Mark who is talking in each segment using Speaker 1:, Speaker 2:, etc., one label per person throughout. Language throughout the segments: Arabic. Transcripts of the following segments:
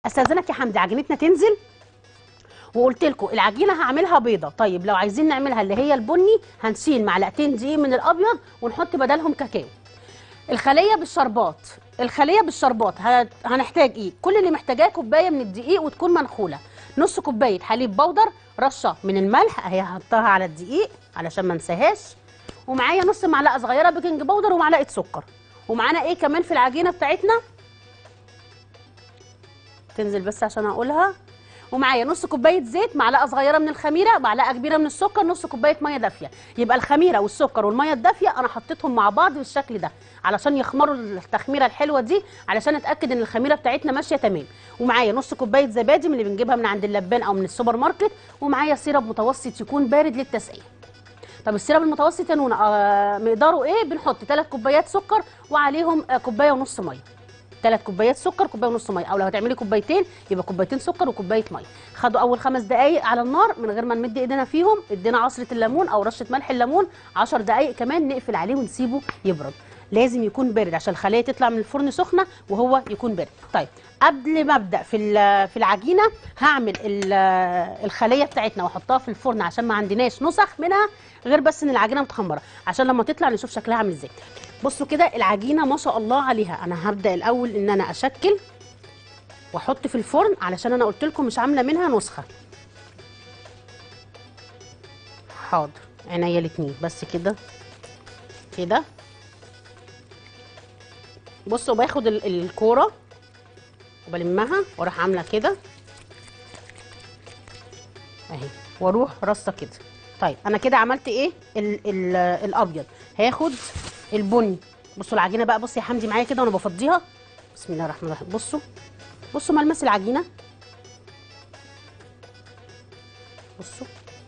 Speaker 1: استاذنك يا حمدي عجينتنا تنزل، وقلت لكم العجينه هعملها بيضه. طيب لو عايزين نعملها اللي هي البني هنشيل معلقتين دقيق من الابيض ونحط بدلهم كاكاو. الخليه بالشربات، هنحتاج ايه؟ كل اللي محتاجاه كوبايه من الدقيق وتكون منخوله، نص كوبايه حليب بودر، رشه من الملح اهي هحطها على الدقيق علشان ما انساهاش، ومعايا نص معلقه صغيره بيكنج باودر ومعلقه سكر. ومعانا ايه كمان في العجينه بتاعتنا؟ تنزل بس عشان اقولها. ومعايا نص كوبايه زيت، معلقه صغيره من الخميره، معلقه كبيره من السكر، نص كوبايه ميه دافيه. يبقى الخميره والسكر والميه الدافيه انا حطيتهم مع بعض بالشكل ده علشان يخمروا التخميره الحلوه دي، علشان اتاكد ان الخميره بتاعتنا ماشيه تمام. ومعايا نص كوبايه زبادي من اللي بنجيبها من عند اللبان او من السوبر ماركت، ومعايا سيرب متوسط يكون بارد للتسقيه. طب السيرب المتوسط يا نونا مقداره ايه؟ بنحط 3 كوبايات سكر وعليهم كوبايه ونص ميه. 3 كوبايات سكر، كوبايه ونص ميه، او لو هتعملي كوبايتين يبقى كوبايتين سكر وكوبايه ميه. خدوا اول 5 دقائق على النار من غير ما نمد ايدينا فيهم، ادينا عصره الليمون او رشه ملح الليمون، 10 دقائق كمان نقفل عليه ونسيبه يبرد. لازم يكون بارد عشان الخليه تطلع من الفرن سخنه وهو يكون بارد. طيب قبل ما ابدا في العجينه هعمل الخليه بتاعتنا واحطها في الفرن عشان ما عندناش نسخ منها غير بس ان العجينه متخمره، عشان لما تطلع نشوف شكلها عامل ازاي. بصوا كده العجينه ما شاء الله عليها. انا هبدا الاول ان انا اشكل واحط في الفرن علشان انا قلت لكم مش عامله منها نسخه. حاضر عينيا الاتنين بس كده كده. بصوا باخد الكوره وبلمها واروح عامله كده اهي، واروح رصه كده. طيب انا كده عملت ايه؟ ال الابيض. هاخد البني. بصوا العجينه بقى، بصي يا حمدي معايا كده وانا بفضيها. بسم الله الرحمن الرحيم. بصوا ملمس العجينه، بصوا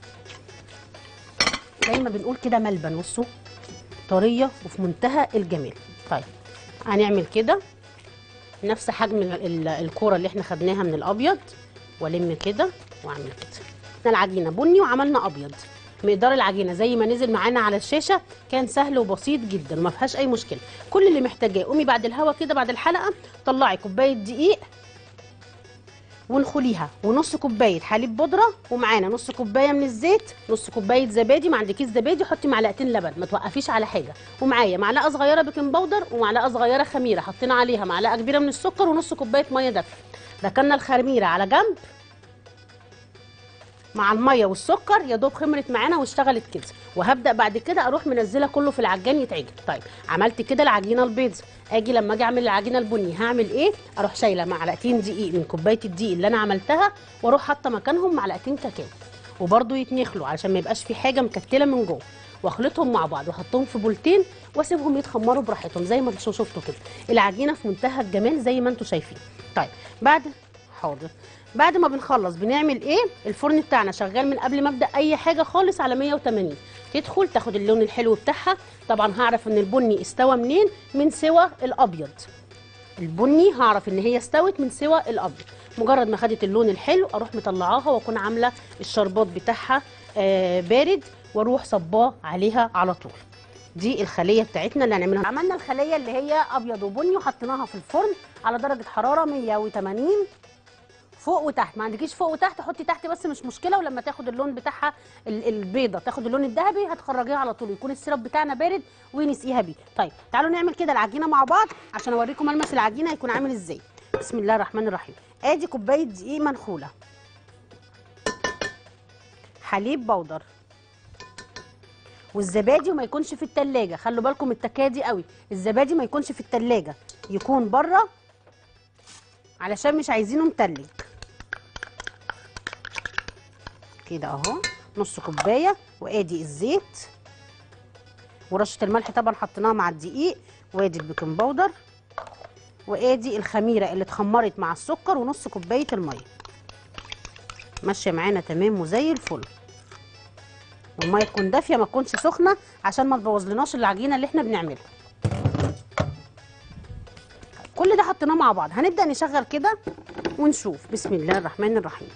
Speaker 1: زي ما بنقول كده ملبن. بصوا طريه وفي منتهى الجمال. طيب هنعمل كده نفس حجم الكوره اللي احنا خدناها من الابيض، والم كده واعمل كده. احنا العجينه بني وعملنا ابيض. مقدار العجينه زي ما نزل معانا على الشاشه كان سهل وبسيط جدا وما فيهاش اي مشكله. كل اللي محتاجاه قومي بعد الهوا كده بعد الحلقه طلعي كوبايه دقيق ونخليها، ونص كوبايه حليب بودره، ومعانا نص كوبايه من الزيت، نص كوبايه زبادي. ما عندكيش زبادي حطي معلقتين لبن، ما توقفيش على حاجه. ومعايا معلقه صغيره بيكنج باودر ومعلقه صغيره خميره، حطينا عليها معلقه كبيره من السكر ونص كوبايه ميه دافيه. ركننا الخميره على جنب مع الميه والسكر، يا دوب خمرت معانا واشتغلت كده. وهبدا بعد كده اروح منزله كله في العجان يتعجن. طيب عملت كده العجينه البيض، اجي لما اجي اعمل العجينه البني هعمل ايه؟ اروح شايله معلقتين دقيق من كوبايه الدقيق اللي انا عملتها، واروح حاطه مكانهم معلقتين كاكاو، وبرده يتنخلوا علشان ما يبقاش في حاجه مكتله من جوه، واخلطهم مع بعض واحطهم في بولتين واسيبهم يتخمروا براحتهم زي ما انتوا شفتوا كده. العجينه في منتهى الجمال زي ما انتوا شايفين. طيب حاضر بعد ما بنخلص بنعمل ايه؟ الفرن بتاعنا شغال من قبل ما ابدا اي حاجه خالص على 180، تدخل تاخد اللون الحلو بتاعها. طبعا هعرف ان البني استوى منين؟ من سوى الابيض. البني هعرف ان هي استوت من سوى الابيض. مجرد ما خدت اللون الحلو اروح مطلعاها واكون عامله الشربات بتاعها بارد، واروح صباه عليها على طول. دي الخليه بتاعتنا اللي هنعملها. عملنا الخليه اللي هي ابيض وبني وحطيناها في الفرن على درجه حراره 180 فوق وتحت. ما عندكيش فوق وتحت حطي تحت بس مش مشكله، ولما تاخد اللون بتاعها البيضه تاخد اللون الذهبي هتخرجيها على طول، يكون السيرب بتاعنا بارد ونسقيها بيه. طيب تعالوا نعمل كده العجينه مع بعض عشان اوريكم ملمس العجينه هيكون عامل ازاي. بسم الله الرحمن الرحيم. ادي كوبايه دقيق منخوله، حليب بودر، والزبادي وما يكونش في التلاجة. خلوا بالكم التكايه دي قوي، الزبادي ما يكونش في التلاجة، يكون بره علشان مش عايزينه متلج. كده اهو نص كوبايه، وادي الزيت ورشه الملح طبعا حطيناها مع الدقيق، وادي البيكنج باودر، وادي الخميره اللي اتخمرت مع السكر، ونص كوبايه الميه. ماشيه معانا تمام وزي الفل. والميه تكون دافيه ما تكونش سخنه عشان ما تبوظلناش العجينه اللي احنا بنعملها. كل ده حطيناه مع بعض. هنبدا نشغل كده ونشوف. بسم الله الرحمن الرحيم.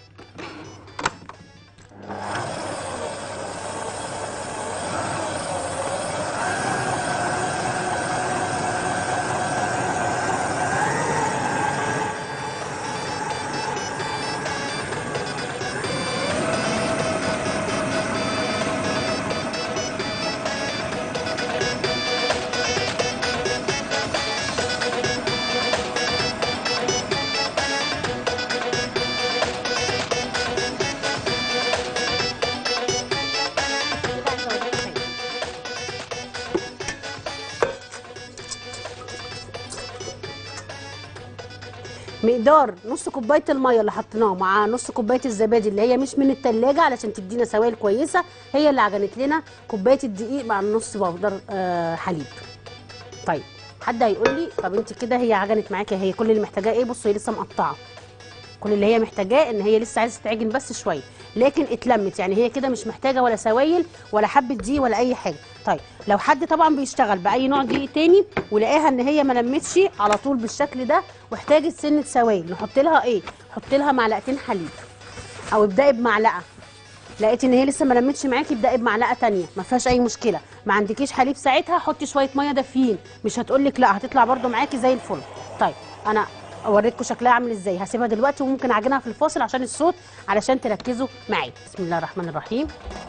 Speaker 1: مقدار نص كوبايه الميه اللي حطيناه مع نص كوبايه الزبادي اللي هي مش من التلاجة علشان تدينا سوائل كويسه، هي اللي عجنت لنا كوبايه الدقيق مع نص بودر حليب. طيب حد هيقول لي طب انت كده هي عجنت معاكي، هي كل اللي محتاجاه ايه؟ بصوا هي لسه مقطعه، كل اللي هي محتاجاه ان هي لسه عايزه تتعجن بس شويه، لكن اتلمت، يعني هي كده مش محتاجه ولا سوائل ولا حبه دقيق ولا اي حاجه. طيب لو حد طبعا بيشتغل باي نوع دقيق تاني ولقاها ان هي ما لمتش على طول بالشكل ده واحتاجت سنه سوائل، نحط لها ايه؟ نحط لها معلقتين حليب، او ابداي بمعلقه. لقيتي ان هي لسه ما لمتش معاكي، ابداي بمعلقه تانيه، ما فيهاش اي مشكله. ما عندكيش حليب ساعتها حطي شويه ميه دافيين، مش هتقولك لا، هتطلع برده معاكي زي الفل. طيب انا اوريكم شكلها عامل ازاي، هسيبها دلوقتي وممكن اعجنها في الفاصل عشان الصوت، علشان تركزوا معايا. بسم الله الرحمن الرحيم.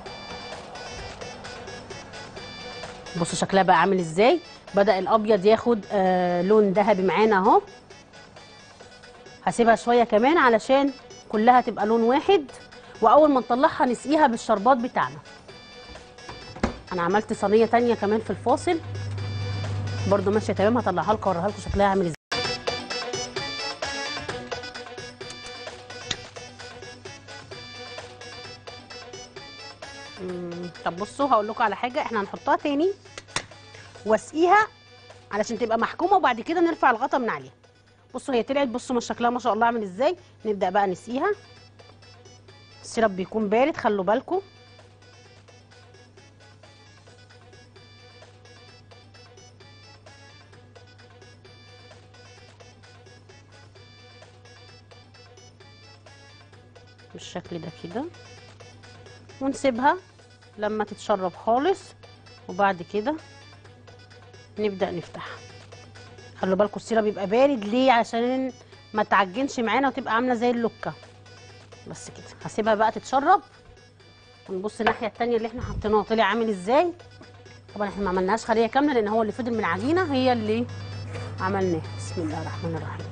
Speaker 1: بصوا شكلها بقى عامل ازاي، بدأ الابيض ياخد لون ذهبي معانا اهو. هسيبها شويه كمان علشان كلها تبقى لون واحد، واول ما نطلعها نسقيها بالشربات بتاعنا. انا عملت صينيه تانية كمان في الفاصل برضو ماشيه تمام، هطلعها لكم اوريها لكم شكلها عامل ازاي. طب بصوا هقول لكم على حاجه، احنا هنحطها تاني واسقيها علشان تبقى محكومه، وبعد كده نرفع الغطا من عليها. بصوا هي طلعت، بصوا ما شكلها ما شاء الله عامل ازاي. نبدا بقى نسقيها، السيرب بيكون بارد خلوا بالكم. بالشكل ده كده، ونسيبها لما تتشرب خالص، وبعد كده نبدأ نفتحها. خلوا بالكم السيرب بيبقى بارد ليه؟ عشان ما تعجنش معانا وتبقى عامله زي اللوكه. بس كده هسيبها بقى تتشرب، ونبص الناحيه التانيه اللي احنا حطيناه طلع عامل ازاي. طبعا احنا ما عملناهاش خليه كامله لان هو اللي فضل من العجينه هي اللي عملناها. بسم الله الرحمن الرحيم.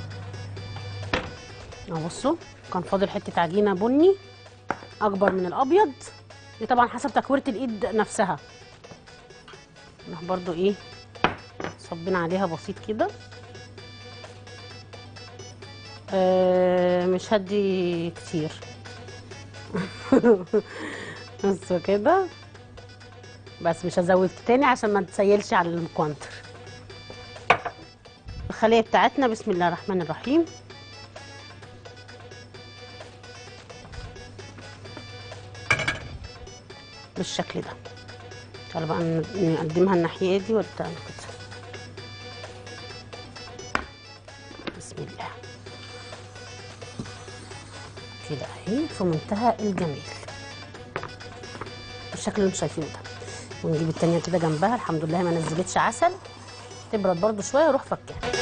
Speaker 1: اهو بصوا كان فاضل حته عجينه بني اكبر من الابيض، دي طبعا حسب تكويره الايد نفسها. نروح برضو ايه صبينا عليها بسيط كده. مش هدي كتير بصوا كده، بس مش هزود تاني عشان ما تسيلش على المكونتر. الخليه بتاعتنا بسم الله الرحمن الرحيم. بالشكل ده. تعالوا بقى نقدمها الناحيه دي كده. بسم الله كده اهي في منتهى الجمال بالشكل اللي انتم شايفينه ده. ونجيب التانيه كده جنبها، الحمد لله ما نزلتش عسل، تبرد برده شويه واروح فكها.